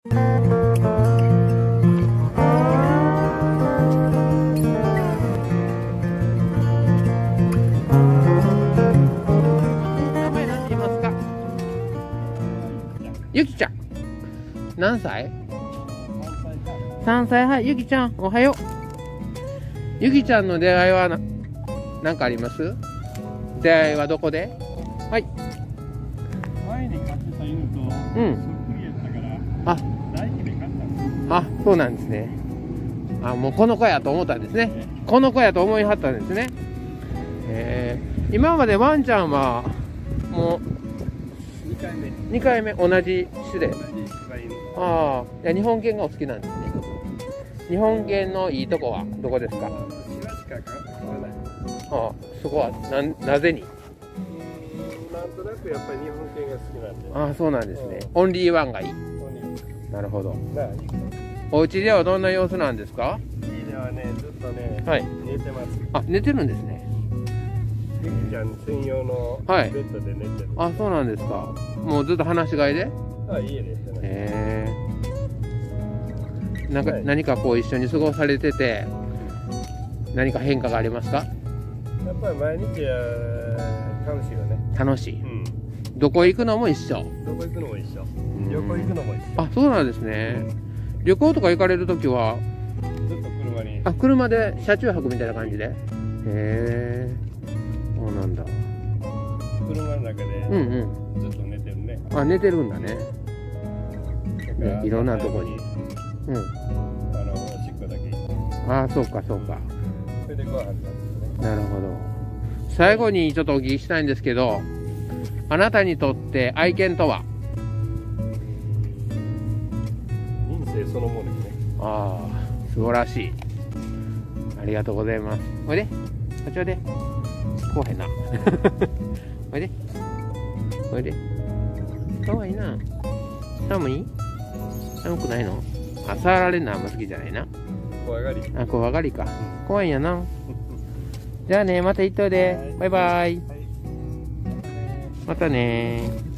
前何て言いますか？ゆきちゃん。何歳？3歳。はい、ゆきちゃん、おはよう。ゆきちゃんの出会いは何かあります？出会いはどこで？はい。 前に飼ってた犬とそっくりやったから、 あ、 大輝で飼ったんです。 あ、そうなんですね。あ、もうこの子やと思ったんですね。この子やと思いはったんですね。今までワンちゃんはもう2回目同じ種で。 同じ柴犬。 ああ、いや日本犬がお好きなんですね。日本犬のいいとこはどこですか？ シワしか飼わない。 ああ、そこはなぜに？ なんとなくやっぱり日本犬が好きなんで。 ああ、そうなんですね。オンリーワンがいい。なるほど。 なあ、いいか。 お家ではどんな様子なんですか？ 家ではね、ずっとね、 はい。 寝てます。 あ、寝てるんですね。 ゆきちゃん専用のベはいッドで寝てる。 あ、そうなんですか。もうずっと放し飼いで？ あ、家で。 なんか、 はい何かこう一緒に過ごされてて何か変化がありますか？ やっぱり毎日楽しいよね。 楽しい。 うん。 どこ行くのも一緒。 どこ行くのも一緒。旅行行くのも一緒。 あ、そうなんですね。旅行とか行かれるときはずっと車に。 あ、車で車中泊みたいな感じで。へえ、そうなんだ。 車の中でうんずっと寝てるね。 うん。あ、寝てるんだね。 だからいろんなとこに。うん。 おしっこだけ行って。 あ、そうかそうか。 それでご飯なんですね。 なるほど。最後にちょっとお聞きしたいんですけど、あなたにとって愛犬とは？ 人生そのものですね。 ああ、素晴らしい。ありがとうございます。おいで、こちらで。こうへんな。おいで。おいで。かわいいな。寒い？寒くないの？あ、触られるのあんま好きじゃないな。 怖がり。 あ、怖がりか。怖いんやな。じゃあね、また行っといで。バイバイ。またね。